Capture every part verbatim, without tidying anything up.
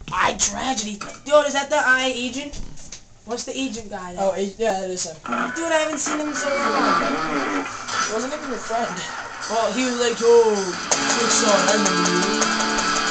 I tragedy. Dude, is that the I agent? What's the agent guy? Oh, yeah, that is him. Dude, I haven't seen him in so long. He wasn't even your friend. Well, he was like, yo, Trick Star, I remember you.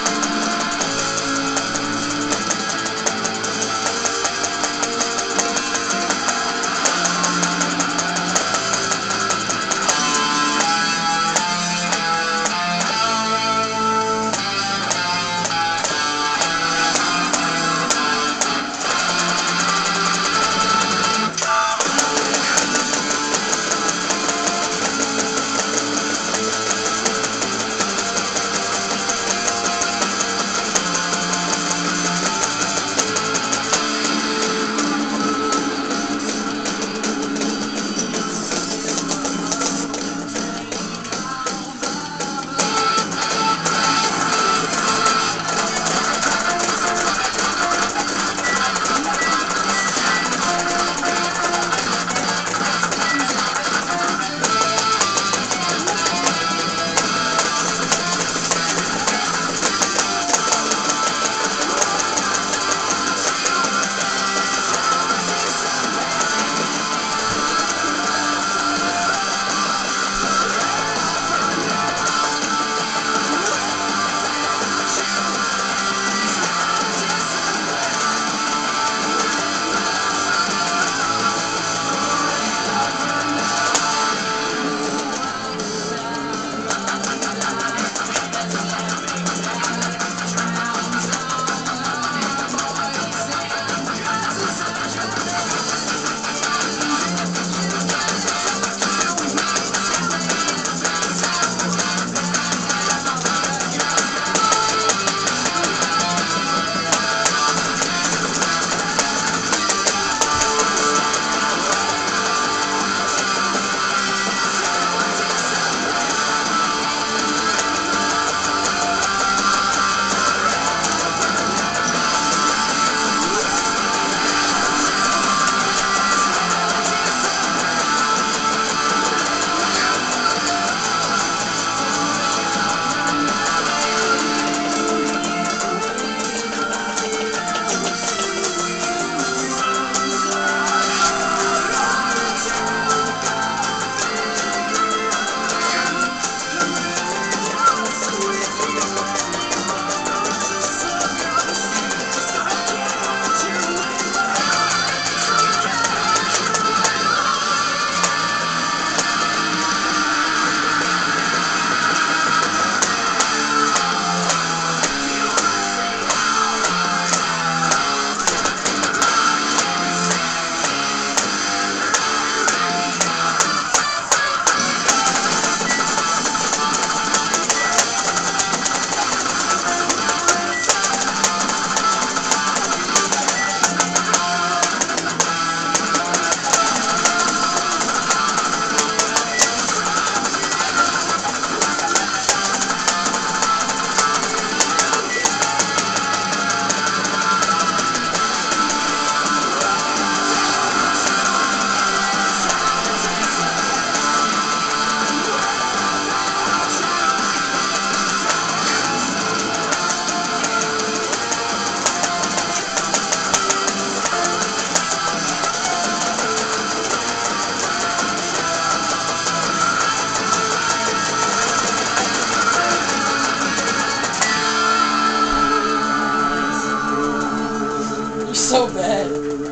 So bad.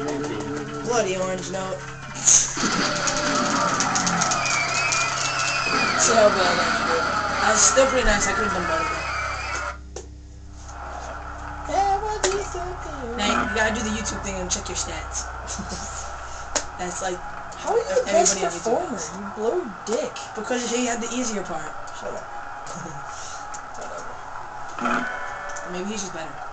Bloody orange note. So bad, actually. That's still pretty nice. I could have done better. Yeah, what do you think? Now you gotta do the YouTube thing and check your stats. That's like how are you the best everybody on YouTube performer? does. You blow dick. Because he had the easier part. Shut up. Maybe he's just better.